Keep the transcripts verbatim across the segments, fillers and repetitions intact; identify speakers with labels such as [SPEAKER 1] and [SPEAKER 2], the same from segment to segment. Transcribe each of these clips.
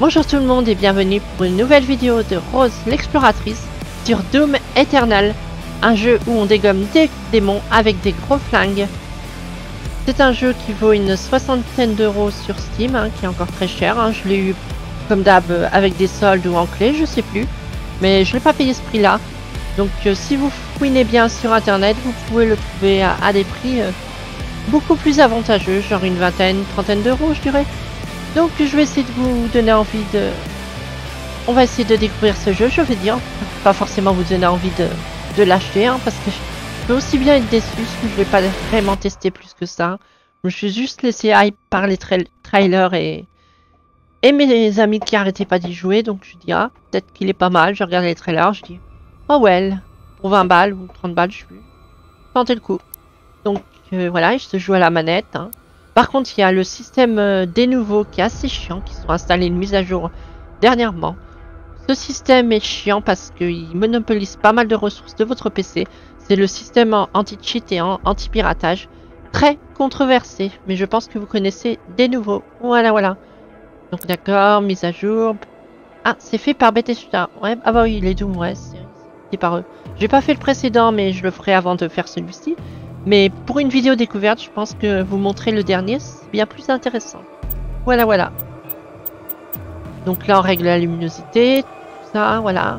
[SPEAKER 1] Bonjour tout le monde et bienvenue pour une nouvelle vidéo de Rose l'exploratrice sur Doom Eternal, un jeu où on dégomme des démons avec des gros flingues. C'est un jeu qui vaut une soixantaine d'euros sur Steam, hein, qui est encore très cher. Hein. Je l'ai eu comme d'hab avec des soldes ou en clé, je sais plus. Mais je l'ai pas payé ce prix-là. Donc euh, si vous fouinez bien sur internet, vous pouvez le trouver à, à des prix euh, beaucoup plus avantageux, genre une vingtaine, une trentaine d'euros je dirais. Donc je vais essayer de vous donner envie de... On va essayer de découvrir ce jeu, je vais dire. Pas forcément vous donner envie de, de l'acheter, hein, parce que je peux aussi bien être déçu si je vais pas vraiment tester plus que ça. Je me suis juste laissé hype par les tra trailers et... et mes amis qui arrêtaient pas d'y jouer, donc je dis ah, peut-être qu'il est pas mal. Je regarde les trailers, je dis oh well, pour vingt balles ou trente balles, je sais plus. Tentez le coup. Donc euh, voilà, je se joue à la manette, hein. Par contre, il y a le système euh, des nouveaux qui est assez chiant, qui sont installés une mise à jour dernièrement. Ce système est chiant parce qu'il monopolise pas mal de ressources de votre P C. C'est le système anti-cheat et anti-piratage. Très controversé, mais je pense que vous connaissez des nouveaux. Voilà, voilà. Donc d'accord, mise à jour. Ah, c'est fait par Bethesda. Ouais, ah bah oui, les Doom, ouais, c'est par eux. J'ai pas fait le précédent, mais je le ferai avant de faire celui-ci. Mais pour une vidéo découverte, je pense que vous montrer le dernier, c'est bien plus intéressant. Voilà, voilà. Donc là, on règle la luminosité, tout ça, voilà.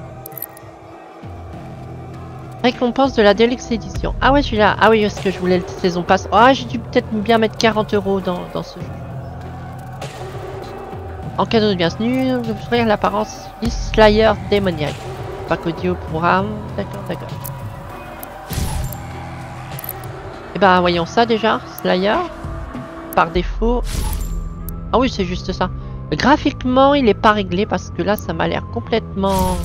[SPEAKER 1] Récompense de la Deluxe Edition. Ah ouais, je suis là. Ah oui, est-ce que je voulais le saison pass. Ah, oh, j'ai dû peut-être bien mettre quarante euros dans, dans ce jeu. En cadeau de bienvenue, offrir l'apparence Slayer démoniaque. Pack audio programme. D'accord, d'accord. Et ben voyons ça déjà, Slayer, par défaut. Ah oui, c'est juste ça. Graphiquement, il est pas réglé parce que là, ça m'a l'air complètement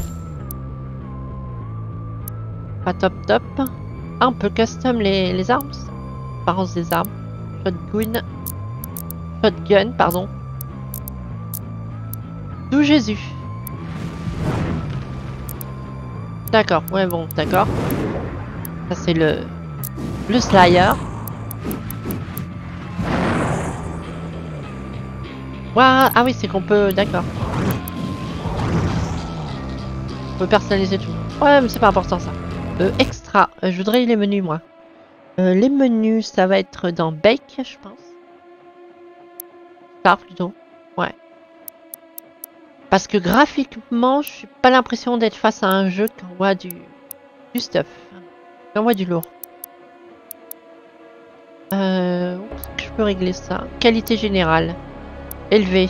[SPEAKER 1] pas top top. Ah, on peut custom les, les armes, apparence des armes. Shotgun, shotgun, pardon. D'où Jésus. D'accord, ouais bon, d'accord. Ça c'est le Le Slayer. Wow. Ah oui, c'est qu'on peut... D'accord. On peut personnaliser tout. Ouais, mais c'est pas important ça. Euh, extra. Euh, je voudrais les menus, moi. Euh, les menus, ça va être dans Bake, je pense. Star, plutôt. Ouais. Parce que graphiquement, je suis pas l'impression d'être face à un jeu qui envoie du... du stuff. Qui envoie du lourd. Euh, où est-ce que je peux régler ça? Qualité générale. Élevé.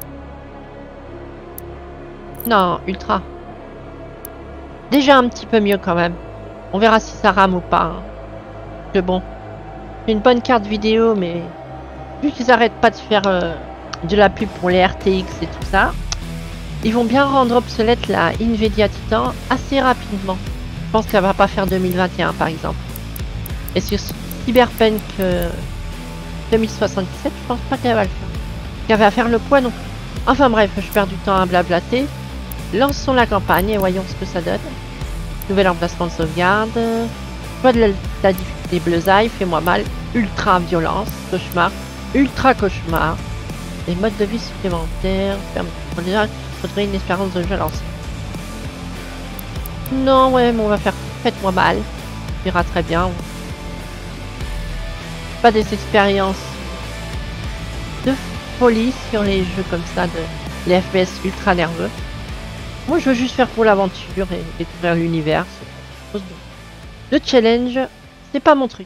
[SPEAKER 1] Non, ultra. Déjà un petit peu mieux quand même. On verra si ça rame ou pas. Hein. Que bon. Une bonne carte vidéo, mais vu qu'ils arrêtent pas de faire euh, de la pub pour les R T X et tout ça, ils vont bien rendre obsolète la Nvidia Titan assez rapidement. Je pense qu'elle va pas faire deux mille vingt et un par exemple. Et sur Cyberpunk euh, deux mille soixante-dix-sept, je pense pas qu'elle va le faire. Qu'elle va faire le poids non plus. Enfin bref, je perds du temps à blablater. Lançons la campagne et voyons ce que ça donne. Nouvel emplacement de sauvegarde. Choix de la, la difficulté bleusaille, fais-moi mal. Ultra violence, cauchemar, ultra cauchemar. Des modes de vie supplémentaires. On dirait qu'il faudrait une espérance de jeu lancée. Non, ouais, mais on va faire faites-moi mal. Ça ira très bien. Pas des expériences de folie sur les jeux comme ça, de les F P S ultra nerveux. Moi je veux juste faire pour l'aventure et découvrir l'univers. Le challenge, c'est pas mon truc.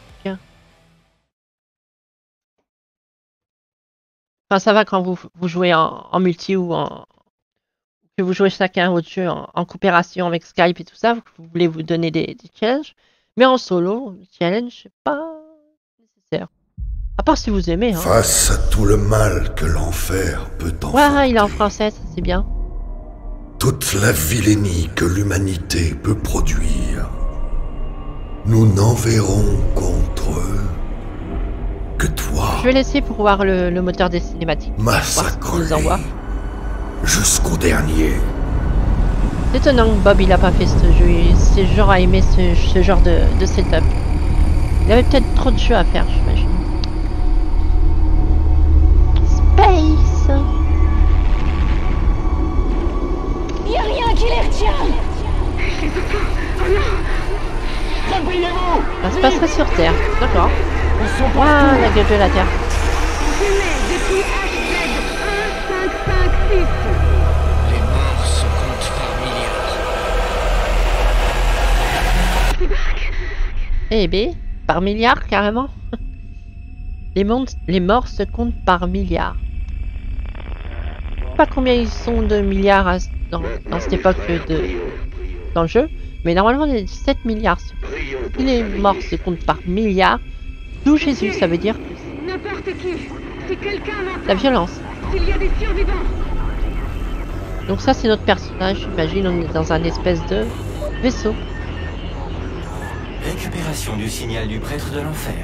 [SPEAKER 1] Enfin ça va quand vous, vous jouez en, en multi ou en que vous jouez chacun votre jeu en, en coopération avec Skype et tout ça, vous, vous voulez vous donner des, des challenges. Mais en solo, le challenge c'est pas nécessaire. À part si vous aimez. Hein.
[SPEAKER 2] Face à tout le mal que l'enfer peut enfanter.
[SPEAKER 1] Ouais, il est en français, ça c'est bien.
[SPEAKER 2] Toute la vilainie que l'humanité peut produire. Nous n'enverrons contre eux que toi.
[SPEAKER 1] Je vais laisser pour voir le, le moteur des cinématiques.
[SPEAKER 2] Massacré.
[SPEAKER 1] Nous envoie.
[SPEAKER 2] Jusqu'au dernier.
[SPEAKER 1] C'est étonnant que Bob il a pas fait ce jeu. C'est genre à aimer ce, ce genre de, de setup. Il avait peut-être trop de jeux à faire, j'imagine. Space. serait sur Terre, d'accord. Waouh, la gueule de la Terre.
[SPEAKER 3] Les morts se comptent par milliards.
[SPEAKER 1] Eh ben, par milliards carrément. Les, mondes, les morts se comptent par milliards. Je sais pas combien ils sont de milliards à, dans, dans cette époque de, dans le jeu, mais normalement il y a sept milliards. Si les morts se comptent par milliards, d'où Jésus, ça veut dire la violence. Donc ça c'est notre personnage, j'imagine, on est dans un espèce de vaisseau.
[SPEAKER 4] Récupération du signal du prêtre de l'enfer.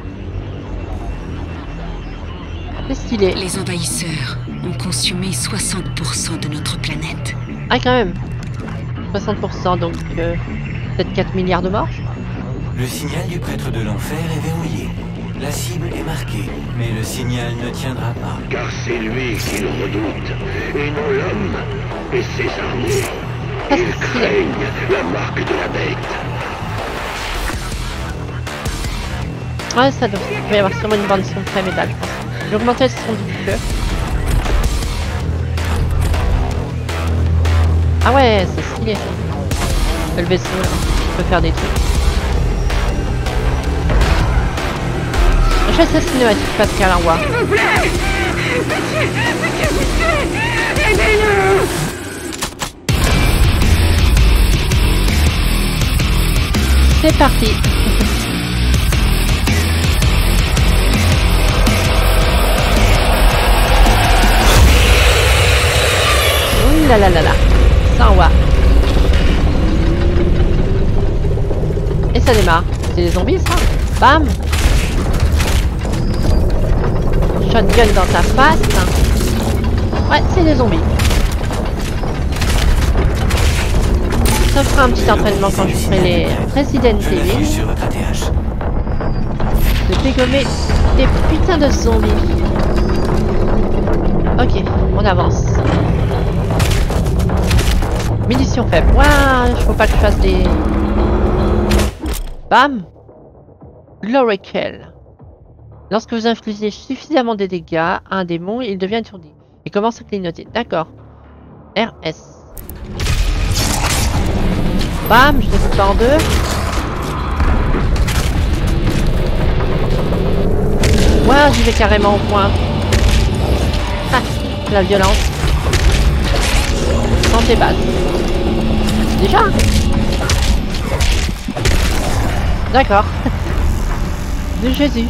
[SPEAKER 1] C'est stylé.
[SPEAKER 5] Les envahisseurs ont consumé soixante pour cent de notre planète.
[SPEAKER 1] Ah quand même. soixante pour cent, donc euh, peut-être quatre milliards de morts.
[SPEAKER 4] Le signal du prêtre de l'enfer est verrouillé. La cible est marquée, mais le signal ne tiendra pas.
[SPEAKER 3] Car c'est lui qu'il redoute, et non l'homme et ses armées.
[SPEAKER 1] Ah,
[SPEAKER 3] Ils craignent la marque de la bête.
[SPEAKER 1] Ouais, ça doit, il va y avoir sûrement une bande son très métal, je pense. J'ai augmenté le son du fleur. Ah ouais, c'est stylé. Le vaisseau, là, on peut faire des trucs. Je fais cette cinématique Pascal en voix.
[SPEAKER 6] S'il vous plaît! Pitié! Pitié, pitié! Aidez-nous!
[SPEAKER 1] C'est parti. Ouh là là là là. Ça envoie. Et ça démarre. C'est des zombies ça. Bam. Shotgun dans ta face. Ouais, c'est des zombies. Ça fera un petit entraînement quand je ferai les Resident
[SPEAKER 4] Je l'affiche
[SPEAKER 1] Evil.
[SPEAKER 4] sur votre A T H.
[SPEAKER 1] De dégommer des putains de zombies. Ok, on avance. Munitions faibles. Waouh, il faut pas que je fasse des... Bam. Glory Kill. Lorsque vous infligez suffisamment de dégâts à un démon, il devient étourdi et commence à clignoter. D'accord. R S. Bam, je découpe en deux. Waouh, j'y vais carrément au point. Ah, la violence. Santé base. Déjà? D'accord. De Jésus.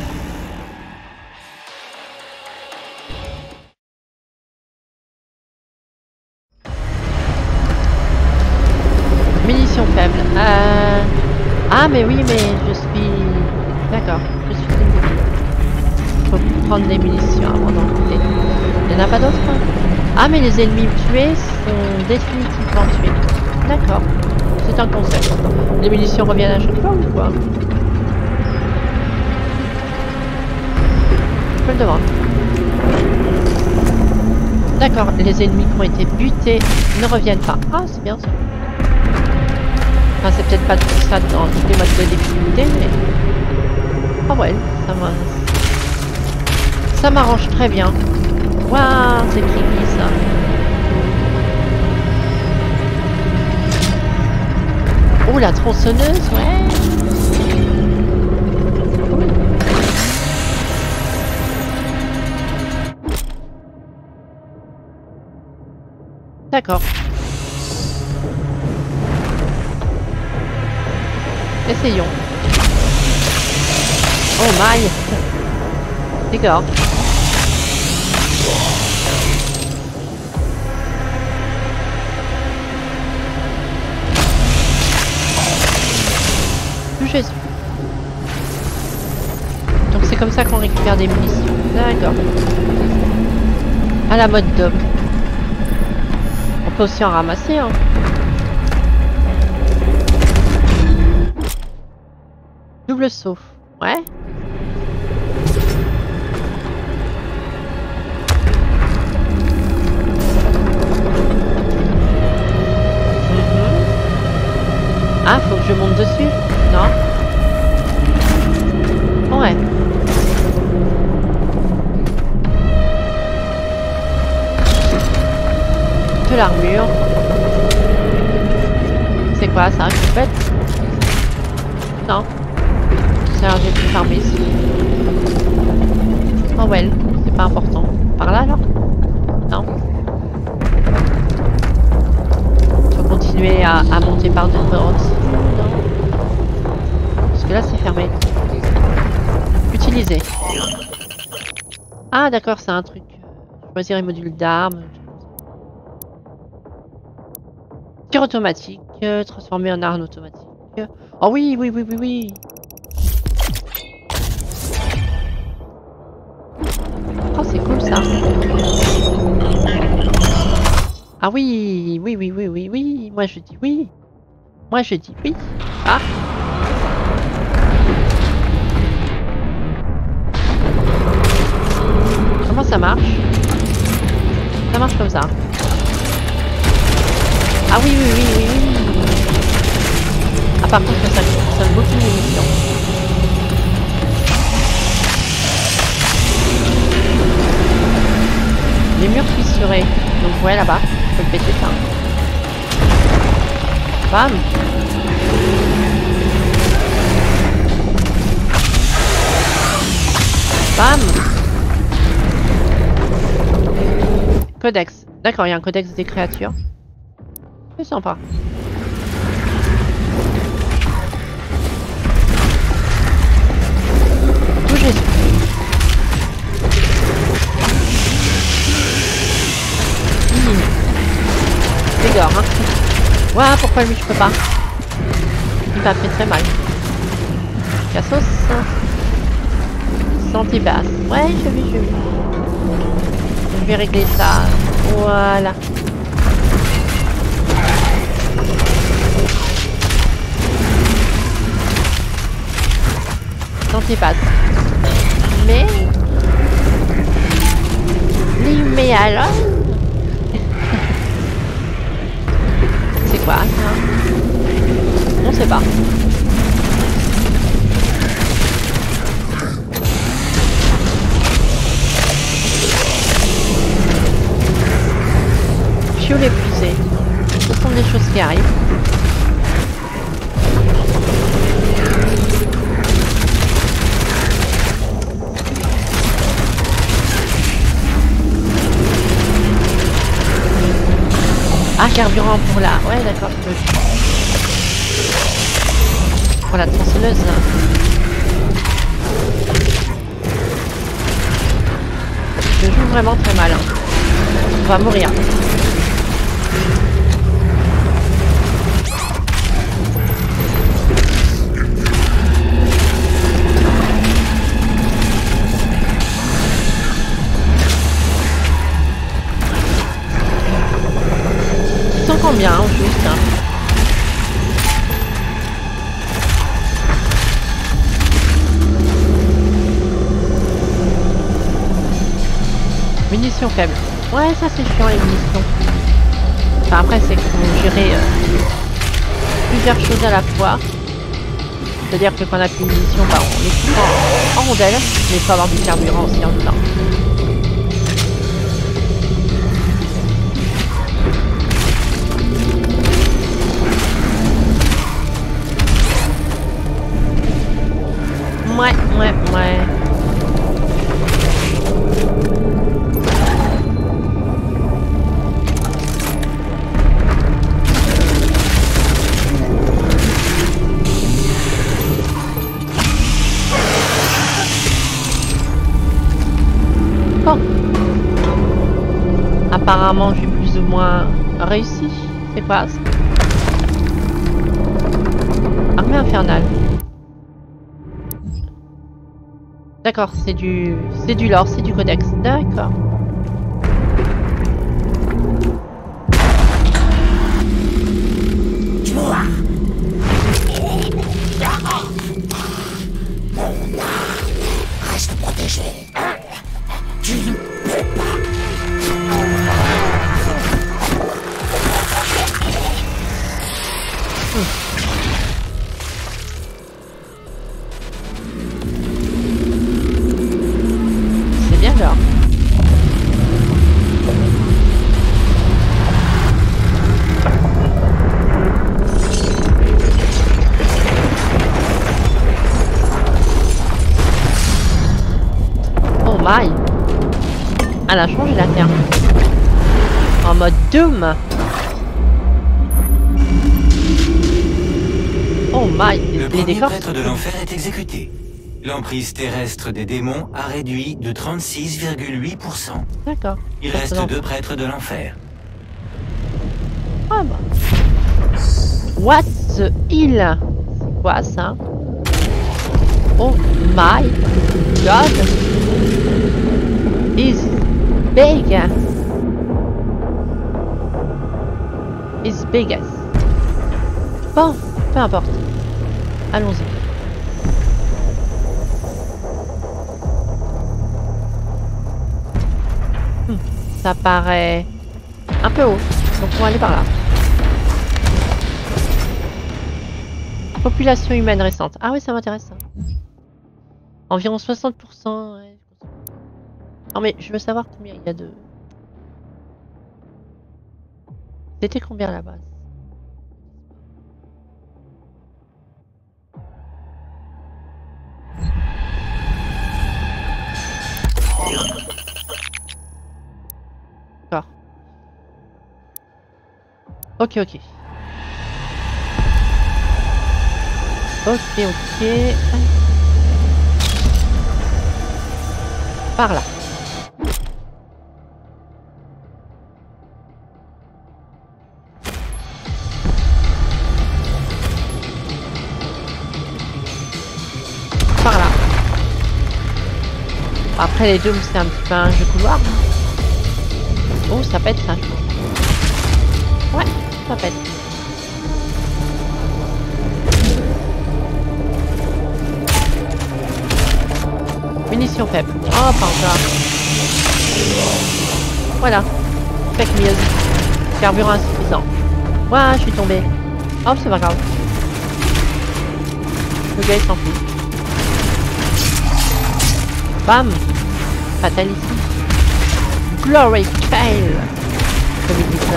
[SPEAKER 1] Munitions faibles. Euh... Ah mais oui, mais je suis... D'accord, je suis désolé. Faut prendre des munitions avant d'en coûter. Il n'y en a pas d'autres? Ah mais les ennemis tués sont définitivement tués. D'accord, c'est un concept. Les munitions reviennent à chaque fois ou quoi? Je me le demande. D'accord, les ennemis qui ont été butés ne reviennent pas. Ah, c'est bien ça. Enfin, c'est peut-être pas tout ça dans tous les modes de difficulté, mais... Ah ouais, ça m'a... Ça m'arrange très bien. Waouh, c'est creepy ça. Oh, la tronçonneuse, ouais. Cool. D'accord. Essayons. Oh my. D'accord. Jésus. Donc c'est comme ça qu'on récupère des munitions. D'accord. À la mode dope. On peut aussi en ramasser, hein. Double saut. Ouais. Ah, faut que je monte dessus? Non. de l'armure. C'est quoi ça? Une bête? Non. C'est un j'ai pu farmer ici. Oh well, c'est pas important. Par là alors? Non. On va continuer à, à monter par d'autres routes. Non. Parce que là c'est fermé. Utiliser. Ah d'accord, c'est un truc. Choisir les modules d'armes. Tir automatique. Euh, transformer en arme automatique. Oh oui, oui, oui, oui, oui. Oh, c'est cool ça. Ah oui, oui, oui, oui, oui, oui. Moi je dis oui. Moi je dis oui. Ah. Comment ça marche? Ça marche comme ça. Ah oui, oui, oui, oui, oui. Ah par contre ça consomme beaucoup de munitions. Les murs fissurés. Donc ouais là-bas, je peux le péter ça. Bam. Bam. Codex. D'accord, il y a un codex des créatures. C'est sympa. Tout Jésus. Mmh. C'est gore, hein. Ouah, pourquoi lui je peux pas? Il m'a fait très mal. Cassos. Santé basse. Ouais, je vais, je vais. Je vais régler ça. Voilà. Santé basse. Mais... Mais alors... C'est quoi ça? On sait pas. Fioul épuisé. Ce sont des choses qui arrivent. Ah, carburant pour la... Ouais, d'accord. Pour la tronçonneuse. Je joue vraiment très mal. Hein. On va mourir. Combien en juste hein. Munitions faibles. Ouais, ça c'est chiant les munitions. Enfin après c'est qu'il faut gérer euh, plusieurs choses à la fois. C'est-à-dire que quand on a plus de munitions, bah, on est tout en, en rondelle, mais il faut avoir du carburant aussi en même temps. Ouais, ouais, ouais. Bon. Apparemment, j'ai plus ou moins réussi. C'est quoi ça? Armée infernale. D'accord, c'est du... c'est du lore, c'est du codex. D'accord.
[SPEAKER 7] Reste protégé. Tu ne peux pas.
[SPEAKER 1] Hum. C'est bien genre. Tiens. En mode Doom. Oh my,
[SPEAKER 4] Le
[SPEAKER 1] les
[SPEAKER 4] premier
[SPEAKER 1] décors.
[SPEAKER 4] prêtre de l'enfer est exécuté. L'emprise terrestre des démons a réduit de trente-six virgule huit pour cent.
[SPEAKER 1] D'accord.
[SPEAKER 4] Il
[SPEAKER 1] Ça,
[SPEAKER 4] reste
[SPEAKER 1] c'est
[SPEAKER 4] deux prêtres de l'enfer.
[SPEAKER 1] Ah bah. What the hill? C'est quoi ça? Oh my god. Is big. Is biggest. Bon, peu importe. Allons-y. Hmm, ça paraît un peu haut, donc on va aller par là. Population humaine récente. Ah oui, ça m'intéresse ça. Environ soixante pour cent. Ouais. Non mais je veux savoir combien il y a de... C'était combien la base? D'accord. Ok, ok. Ok, ok. Par là. Par là. Après les dômes, c'est un petit peu un jeu couloir. Oh, ça pète ça, je pense. Ouais, ça pète. Munitions faibles. Oh, pas encore. Voilà. Fake news. Carburant insuffisant. Ouah, je suis tombé. Oh, c'est pas grave. Le gars, il s'en fout. Bam! Fatality. Glory Kale! Comme il dit ça.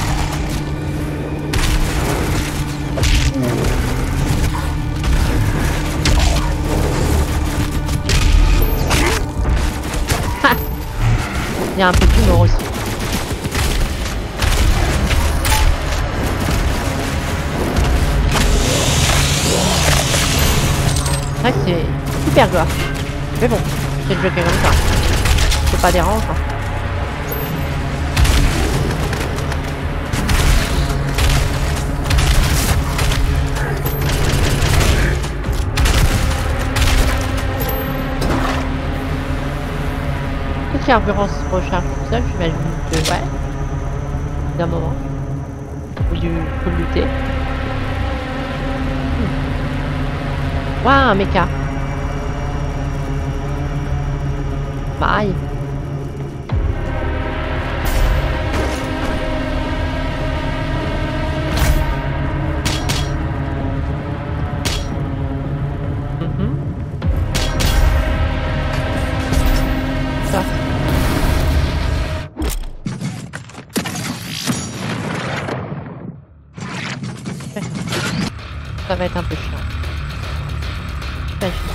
[SPEAKER 1] Ha! Il y a un peu d'humour aussi. C'est vrai que c'est super gore. Mais bon. C'est le jeu qui est comme ça. C'est pas dérangeant. Le carburant se recharge tout seul, j'imagine que ouais. D'un moment. Faut du faut le lutter. Waouh, un méca. Bye. Mm-hmm. Ça. Ça va être un peu chiant. Très chiant.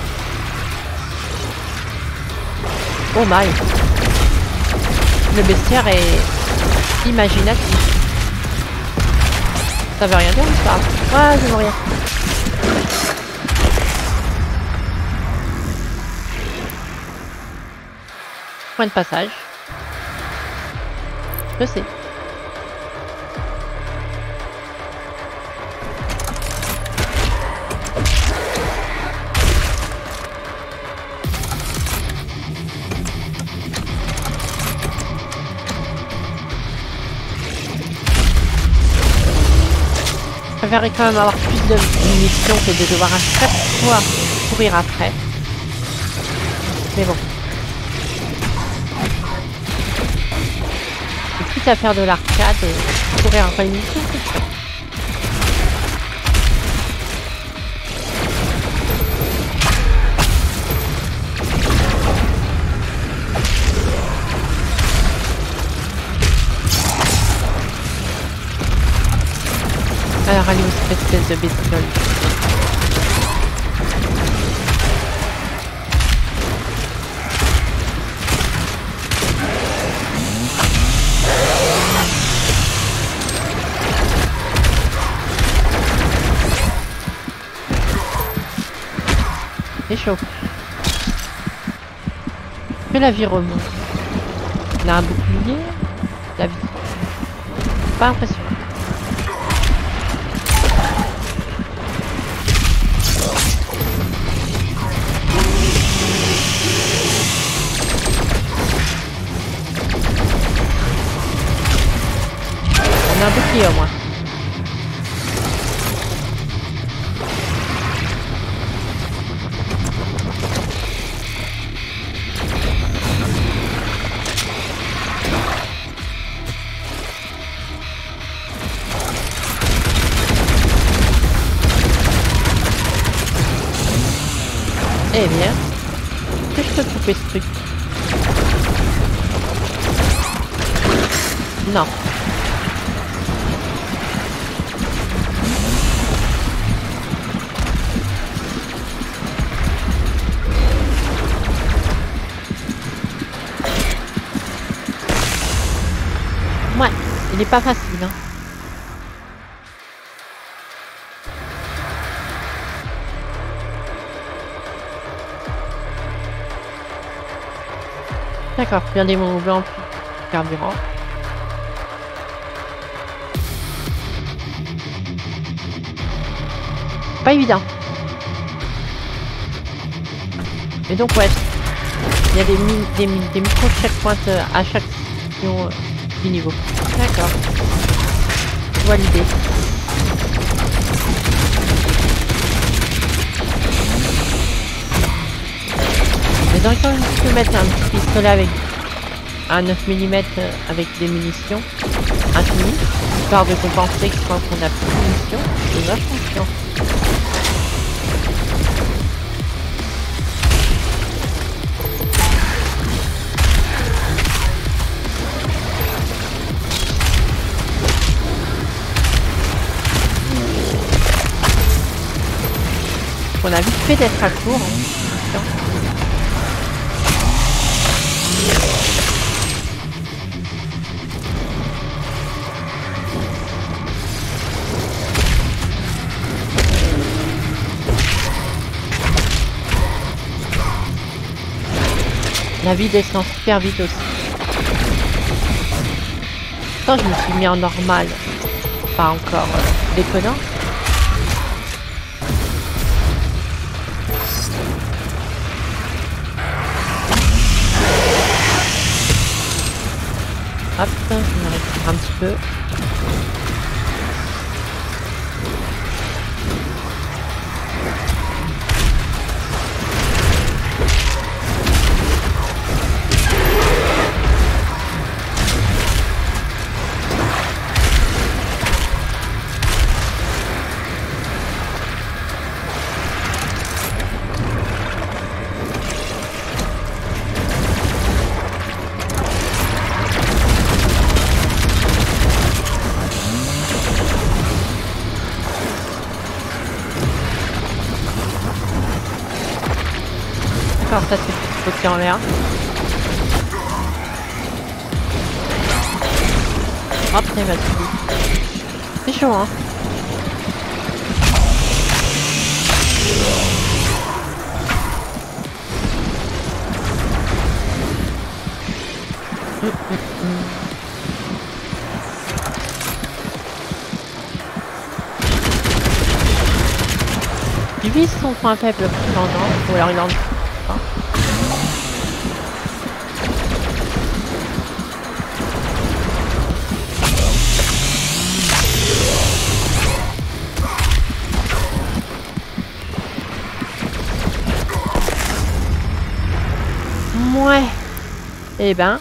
[SPEAKER 1] Oh my! Le bestiaire est imaginatif. Ça veut rien dire, l'histoire. Ouais, je veux mourir. Point de passage. Je sais. Je préférerais quand même avoir plus de munitions que de devoir à chaque fois courir après. Mais bon. Et quitte à faire de l'arcade et courir après les munitions, c'est ça. Alors allez, cette espèce de bestiole. chaud. Que la vie remonte. On a un bouclier. La vie. Pas impressionnant. On a un bouclier au moins. Eh bien, est-ce que je peux couper ce truc? Non. Ouais, il n'est pas facile, hein. D'accord, bien des mots blancs, carburant. Pas évident. Et donc ouais, il y a des, mi des, mi des micro checkpoints à chaque section du niveau. D'accord. Je vois l'idée. Mais dans le cas où je peux mettre un petit pistolet avec un neuf millimètres avec des munitions infinies, histoire de compenser que quand on a plus de munitions, c'est vachement chiant. On a vite fait d'être à court. Hein. La vie descend super vite aussi. Quand je me suis mis en normal, pas encore euh, déconnant. Hop, je me récupère un petit peu. Alors ça c'est sauter en l'air. Hop, il va tout. C'est chaud hein. Hum, hum, hum. Il vise son point faible plus longtemps, ou alors il en... Ouais. Eh ben.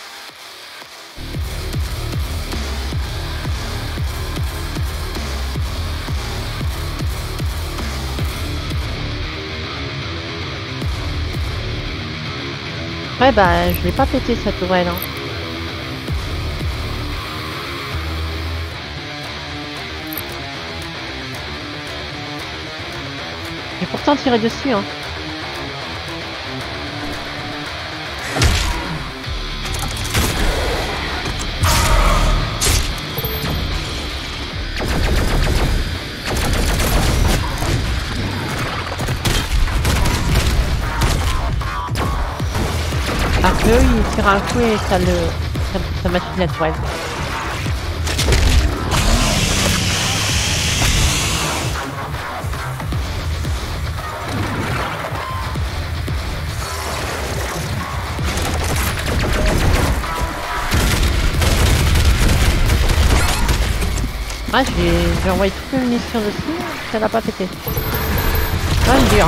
[SPEAKER 1] Ouais bah je l'ai pas pété cette tourelle hein. J'ai pourtant tiré dessus hein. tire un coup et ça le... ça, ça m'a fait naturel. Ah, j'ai envoyé toutes mes munitions dessus, ça l'a pas pété. Ah, dur.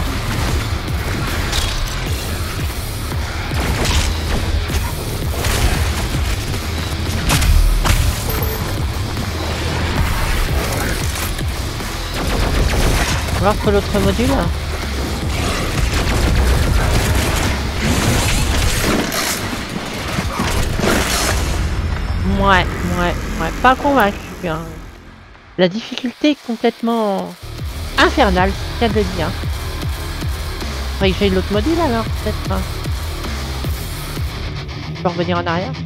[SPEAKER 1] On va voir pour l'autre module. Ouais, ouais, ouais, pas convaincu. Hein. La difficulté est complètement infernale, c'est le cas de le dire. Faudrait que j'aille l'autre module alors, peut-être. Je peux revenir en arrière.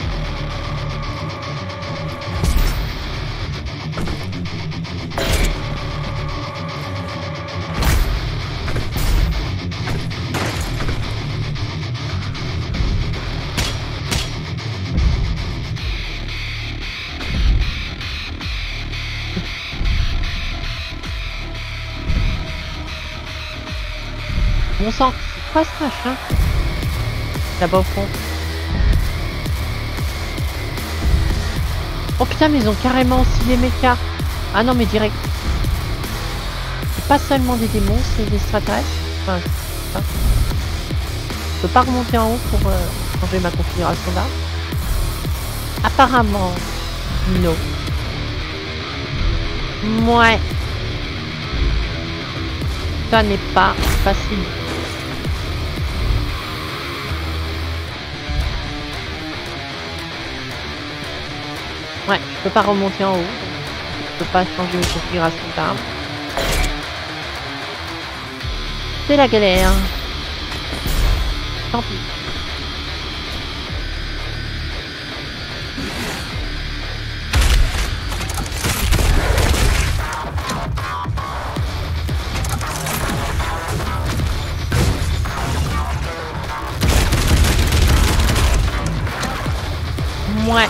[SPEAKER 1] Bon sang, c'est quoi ce machin? Là-bas au fond. Oh putain, mais ils ont carrément aussi les mechas. Ah non, mais direct. C'est pas seulement des démons, c'est des extraterrestres. Enfin, c'est ça. Je peux pas remonter en haut pour euh, changer ma configuration d'arme. Apparemment, non. Ouais. Ça n'est pas facile. Ouais, je peux pas remonter en haut. Je peux pas changer mes configurations d'armes. C'est la galère. Tant pis. Ouais.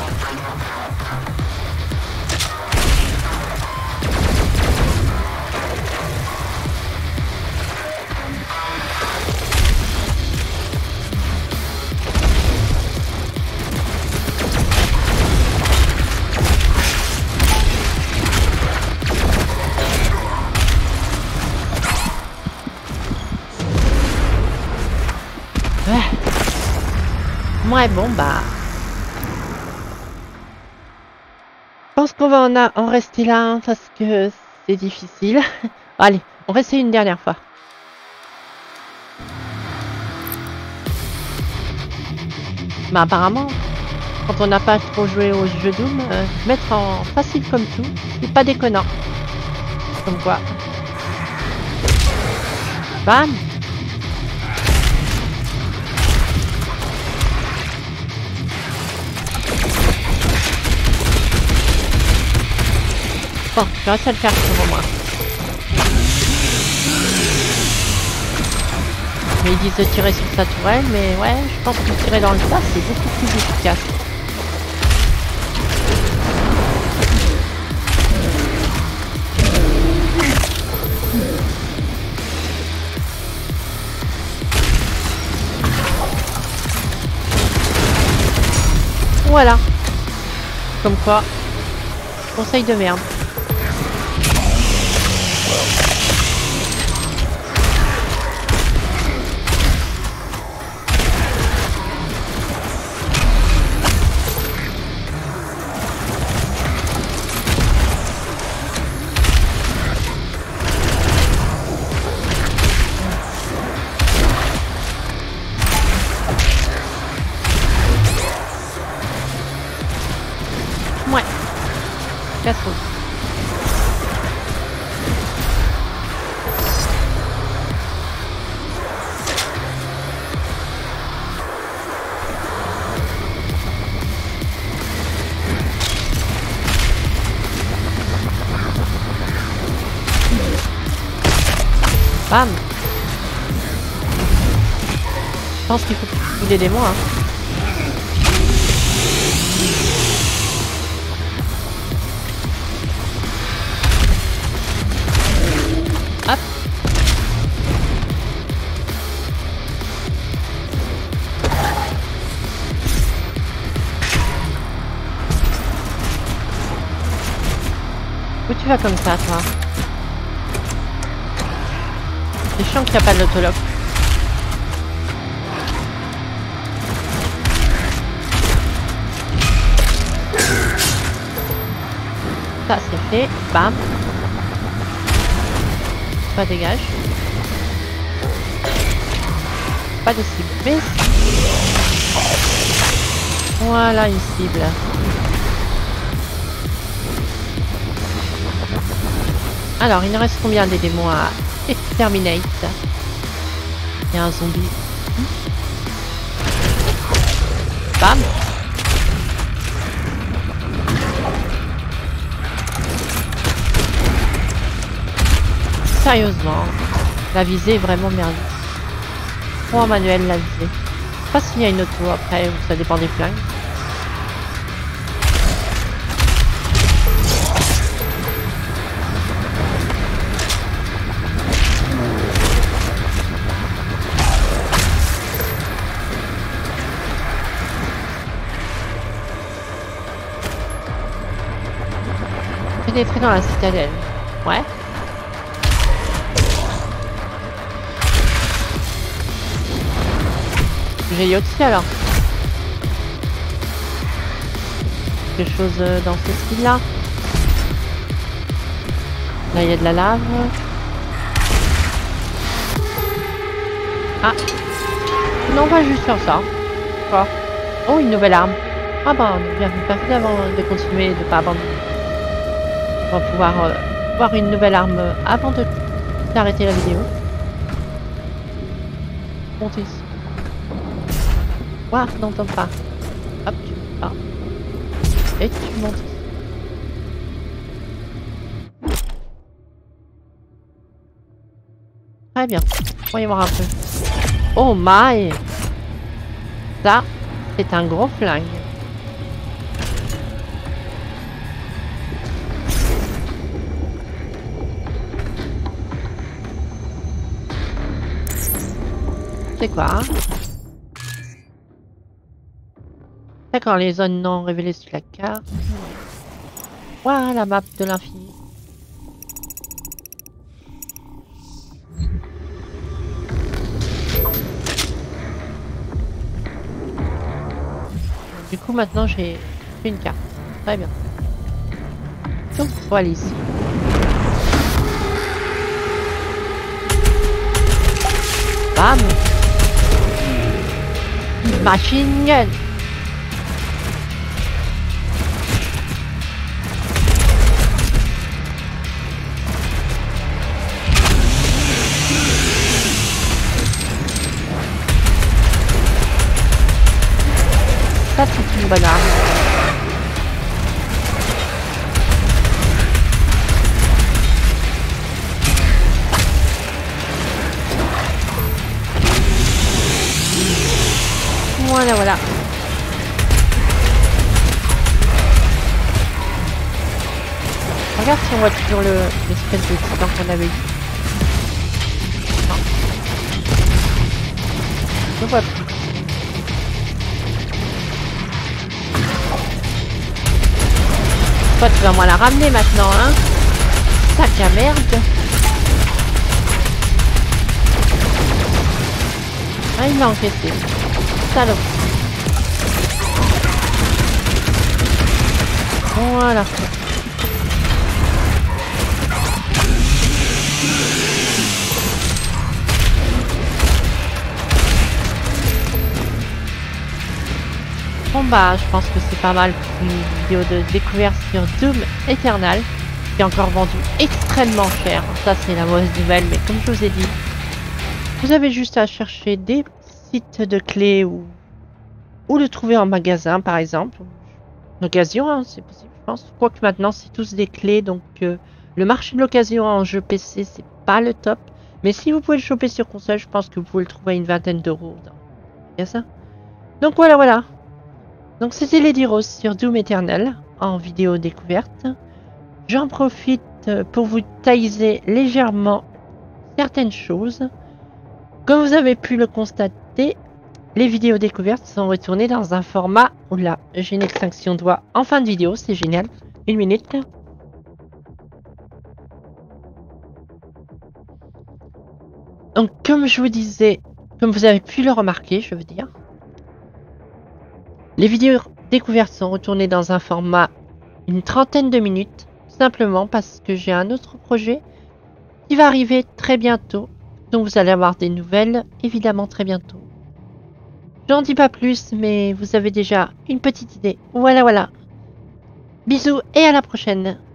[SPEAKER 1] Ouais, bon bah... Je pense qu'on va en, a, en rester là hein, parce que c'est difficile. Allez, on va essayer une dernière fois. Bah apparemment, quand on n'a pas trop joué au jeu Doom, euh, mettre en facile comme tout, c'est pas déconnant. Comme quoi. Bam! Bon, je reste à le faire pour moi. Mais ils disent de tirer sur sa tourelle, mais ouais, je pense que tirer dans le tas, c'est beaucoup plus efficace. Voilà. Comme quoi, conseil de merde. Ouais. Casse-route. Bam. Je pense qu'il faut qu'il y ait des démons, hein. Où tu vas comme ça, toi? C'est chiant qu'il n'y a pas de l'autologue. Ça, c'est fait. Bam. Pas dégage. Pas de cible. Mais... Voilà une cible. Alors, il nous reste combien des démons à exterminate? Il y a un zombie. Bam. Sérieusement, la visée est vraiment merdique. Pour un manuel, la visée. Je sais pas s'il y a une auto après, ou ça dépend des flingues. Pénétrer dans la citadelle. Ouais. J'ai aussi alors. Quelque chose dans ce style là. Là il y a de la lave. Ah. Non, on va juste faire ça. Quoi? Oh, une nouvelle arme. Ah bah on a bien pas fait avant de continuer, de pas abandonner. On va pouvoir euh, voir une nouvelle arme avant de d'arrêter la vidéo. Monter ici. Ouah, non, tombe pas. Hop, tu montes pas. Et tu montes. Très bien. Voyons voir un peu. Oh my! Ça, c'est un gros flingue. C'est quoi, hein? D'accord, les zones non révélées sur la carte. Voilà la map de l'infini. Du coup, maintenant j'ai une carte. Très bien. Donc, voilà ici. Bam! Machine gun! Ça, c'est une bonne arme. Voilà, voilà. Regarde si on voit toujours le l'espèce de titan qu'on avait dit. Non. Je vois plus. Toi, tu vas moi la ramener maintenant, hein? Sac à merde. Ah, il l'a encaissé. Salaud. Voilà. Bon bah, je pense que c'est pas mal pour une vidéo de découverte sur Doom Eternal, qui est encore vendu extrêmement cher. Ça, c'est la mauvaise nouvelle, mais comme je vous ai dit, vous avez juste à chercher des sites de clés ou, ou le trouver en magasin, par exemple. L'occasion, hein, c'est possible, je pense. Quoique maintenant, c'est tous des clés, donc euh, le marché de l'occasion en jeu P C, c'est pas le top. Mais si vous pouvez le choper sur console, je pense que vous pouvez le trouver à une vingtaine d'euros dans le magasin. Donc voilà, voilà. Donc c'était Lady Rose sur Doom Eternal en vidéo découverte. J'en profite pour vous tailler légèrement certaines choses. Comme vous avez pu le constater, les vidéos découvertes sont retournées dans un format... Oula, j'ai une extinction de voix en fin de vidéo, c'est génial. Une minute. Donc, comme je vous disais, comme vous avez pu le remarquer, je veux dire, les vidéos découvertes sont retournées dans un format une trentaine de minutes, simplement parce que j'ai un autre projet qui va arriver très bientôt, donc vous allez avoir des nouvelles, évidemment très bientôt. J'en dis pas plus, mais vous avez déjà une petite idée. Voilà, voilà. Bisous et à la prochaine.